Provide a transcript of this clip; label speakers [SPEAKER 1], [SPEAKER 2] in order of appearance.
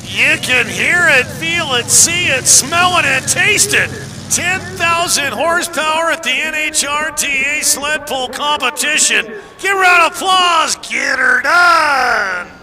[SPEAKER 1] You can hear it, feel it, see it, smell it, and taste it. 10,000 horsepower at the NHRDA sled pull competition. Give her an applause. Get her done.